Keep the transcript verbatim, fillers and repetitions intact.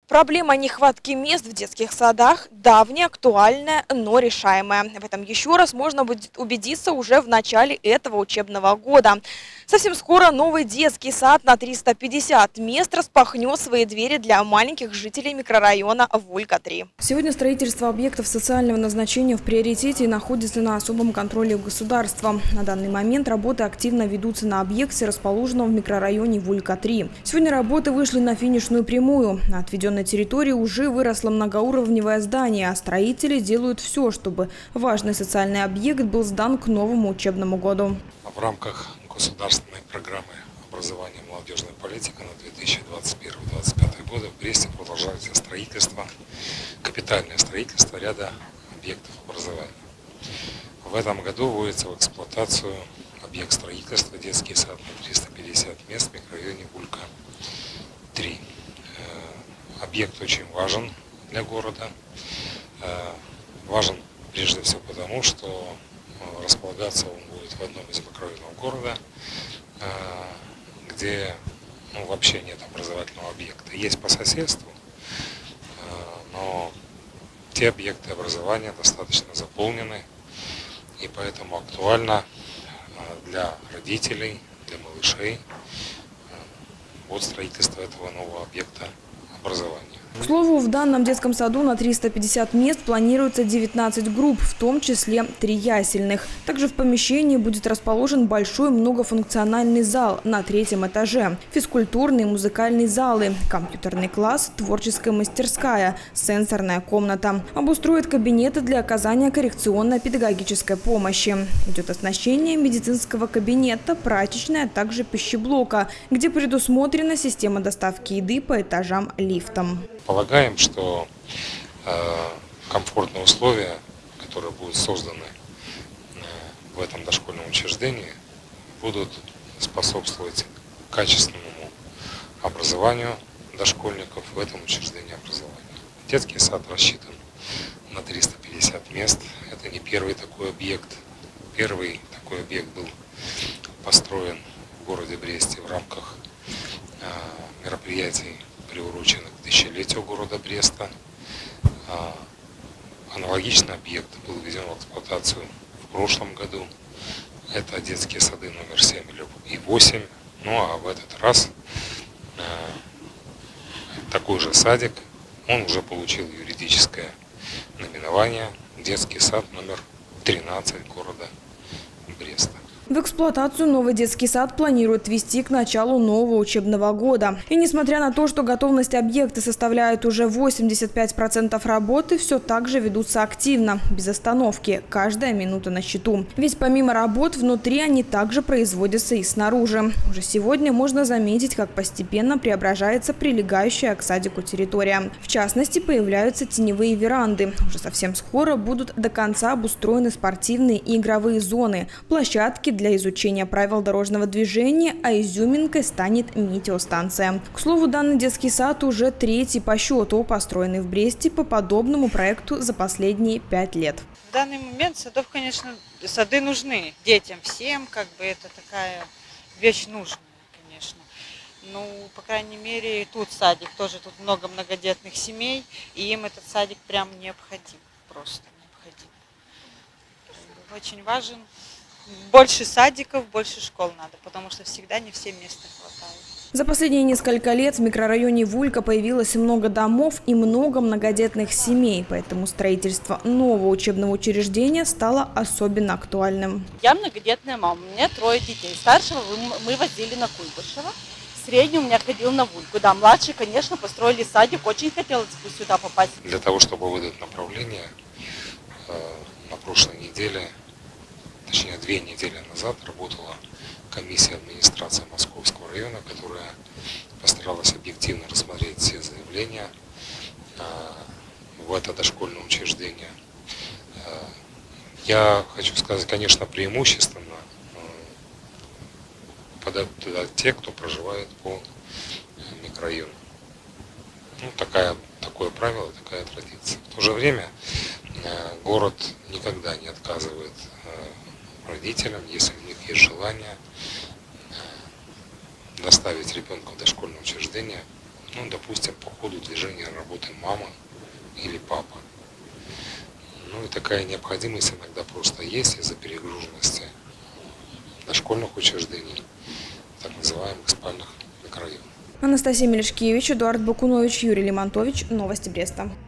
Проблема нехватки мест в детских садах давняя, актуальная, но решаемая. В этом еще раз можно будет убедиться уже в начале этого учебного года. Совсем скоро новый детский сад на триста пятьдесят мест распахнет свои двери для маленьких жителей микрорайона Волька-три. Сегодня строительство объектов социального назначения в приоритете и находится на особом контроле государства. На данный момент работы активно ведутся на объекте, расположенном в микрорайоне Волька-три. Сегодня работы вышли на финишную прямую. На отведенной территории уже выросло многоуровневое здание, а строители делают все, чтобы важный социальный объект был сдан к новому учебному году. В рамках государственной программы образования и молодежной политики на две тысячи двадцать первый — две тысячи двадцать пятый годы в Бресте продолжается строительство, капитальное строительство ряда объектов образования. В этом году вводится в эксплуатацию объект строительства детский сад на триста пятьдесят мест в микрорайоне Волька-три. Объект очень важен для города. Важен прежде всего потому, что располагаться он будет в одном из микрорайонов города, где ну, вообще нет образовательного объекта. Есть по соседству, но те объекты образования достаточно заполнены, и поэтому актуально для родителей, для малышей вот строительство этого нового объекта образования. К слову, в данном детском саду на триста пятьдесят мест планируется девятнадцать групп, в том числе три ясельных. Также в помещении будет расположен большой многофункциональный зал на третьем этаже, физкультурные и музыкальные залы, компьютерный класс, творческая мастерская, сенсорная комната. Обустроят кабинеты для оказания коррекционно-педагогической помощи. Идет оснащение медицинского кабинета, прачечной, а также пищеблока, где предусмотрена система доставки еды по этажам лифтом. Полагаем, что э, комфортные условия, которые будут созданы э, в этом дошкольном учреждении, будут способствовать качественному образованию дошкольников в этом учреждении образования. Детский сад рассчитан на триста пятьдесят мест. Это не первый такой объект. Первый такой объект был построен в городе Бресте в рамках э, мероприятий, приуроченных к тысячелетию города Бреста. Аналогичный объект был введен в эксплуатацию в прошлом году. Это детские сады номер семь и восемь. Ну а в этот раз такой же садик, он уже получил юридическое наименование детский сад номер тринадцать города Бреста. В эксплуатацию новый детский сад планируют ввести к началу нового учебного года. И несмотря на то, что готовность объекта составляет уже восемьдесят пять процентов работы, все так же ведутся активно, без остановки, каждая минута на счету. Ведь помимо работ внутри они также производятся и снаружи. Уже сегодня можно заметить, как постепенно преображается прилегающая к садику территория. В частности, появляются теневые веранды. Уже совсем скоро будут до конца обустроены спортивные и игровые зоны, площадки для изучения правил дорожного движения, а изюминкой станет метеостанция. К слову, данный детский сад уже третий по счету, построенный в Бресте по подобному проекту за последние пять лет. В данный момент садов, конечно, сады нужны детям всем, как бы это такая вещь нужная, конечно. Ну, по крайней мере, тут садик, тоже тут много многодетных семей, и им этот садик прям необходим, просто необходим. Очень важен. Больше садиков, больше школ надо, потому что всегда не всем места хватает. За последние несколько лет в микрорайоне Волька появилось много домов и много многодетных семей, поэтому строительство нового учебного учреждения стало особенно актуальным. Я многодетная мама, у меня трое детей. Старшего мы возили на Куйбышева, средний у меня ходил на Вольку. Да, младший, конечно, построили садик, очень хотелось бы сюда попасть. Для того, чтобы выдать направление, на прошлой неделе, точнее две недели назад, работала комиссия администрации Московского района, которая постаралась объективно рассмотреть все заявления в это дошкольное учреждение. Я хочу сказать, конечно, преимущественно подают туда те, кто проживает по микрорайону. Ну, такая, такое правило, такая традиция. В то же время город никогда не отказывает родителям, если у них есть желание доставить ребенка в дошкольное учреждение, Ну, допустим, по ходу движения работы мама или папа. Ну и такая необходимость иногда просто есть из-за перегруженности дошкольных учреждений, так называемых спальных микрорайонов. Анастасия Мелешкевич, Эдуард Бакунович, Юрий Лимонтович. Новости Бреста.